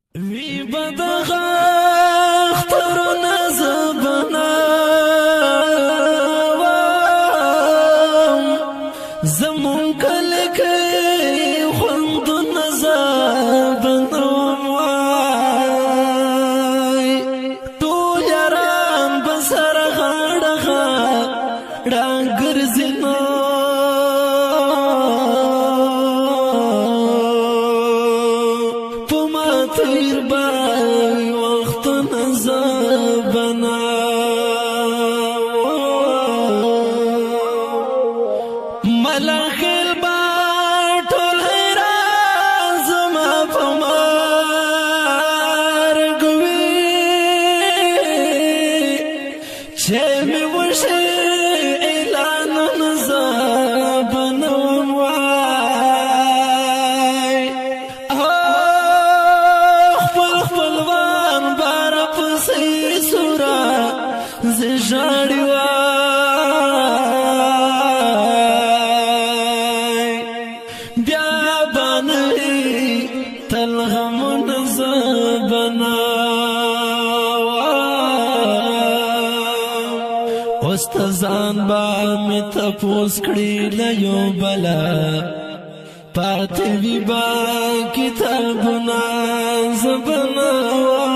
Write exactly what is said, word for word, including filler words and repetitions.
وی بدغه اخترنا زبنا زمون کله کې خوندونه زبنا وای ټول یاران بسر غړغه ډنګرزنو تیر بای وقت نزبنا ملخل باطل حیران زما پمارگوی چه می وشی اعلان نزبنا زجاړي وای بیا باندې تل غمون زبنا استادان با می تپوس کړي ليو بلا پاتې وی با کتابونه زبنا